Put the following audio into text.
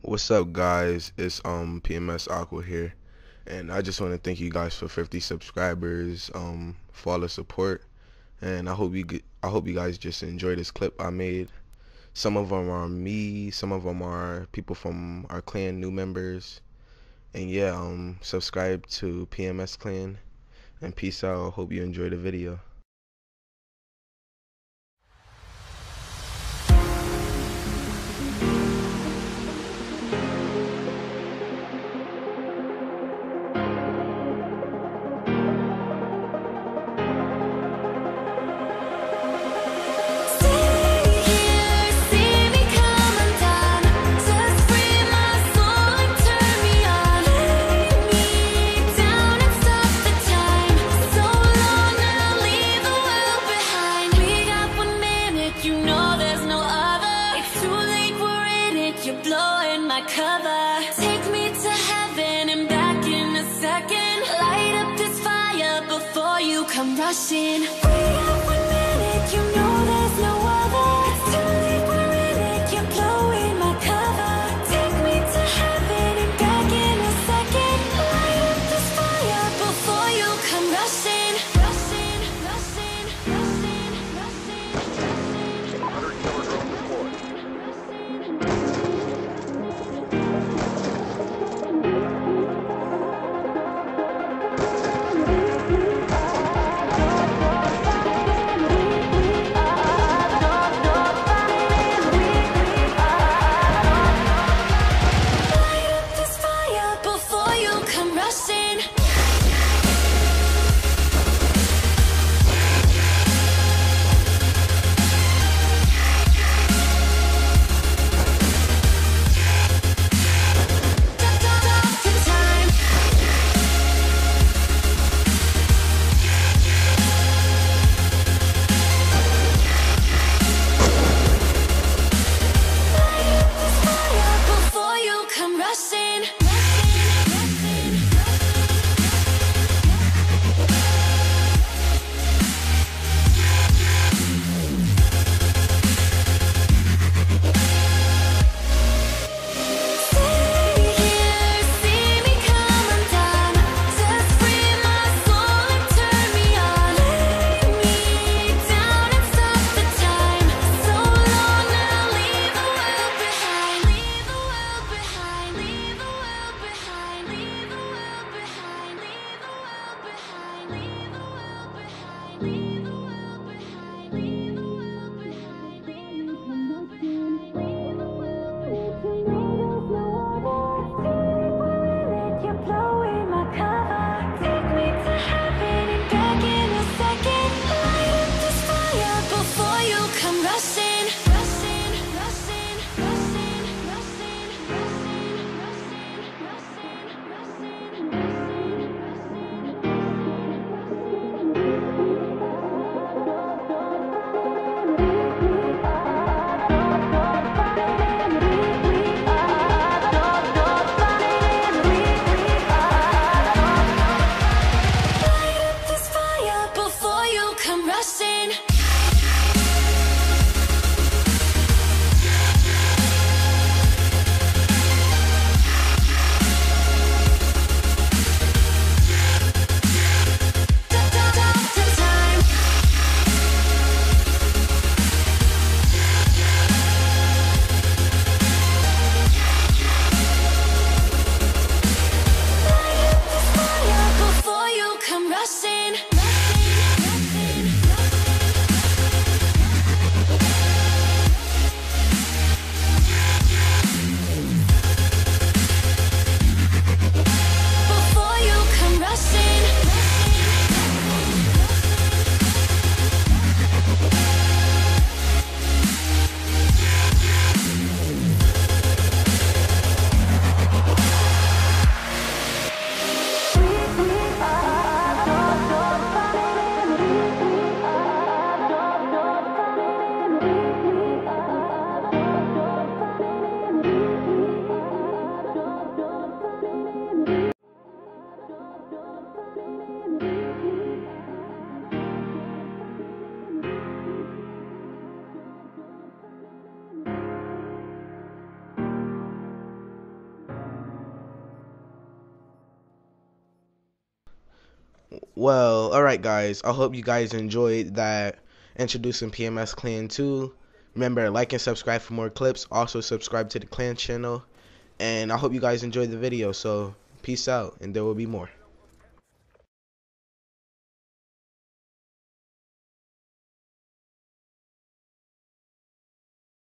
What's up, guys? It's PMS Aqua here, and I just want to thank you guys for 50 subscribers, for all the support, and I hope you guys just enjoy this clip I made. Some of them are me, some of them are people from our clan, new members, and yeah, subscribe to PMS Clan, and peace out. Hope you enjoy the video. Cover. Take me to heaven and back in a second. Light up this fire before you come rushing. We have 1 minute, you know there's no other. It's too late, we're in it, you're blowing my cover. Take me to heaven and back in a second. Light up this fire before you come rushing. Rushing, rushing, rushing, rushing, rushing. 100 killer drone deployed. Well, alright guys, I hope you guys enjoyed that introducing PMS Clan 2. Remember, like and subscribe for more clips. Also subscribe to the clan channel. And I hope you guys enjoyed the video. So peace out, and there will be more.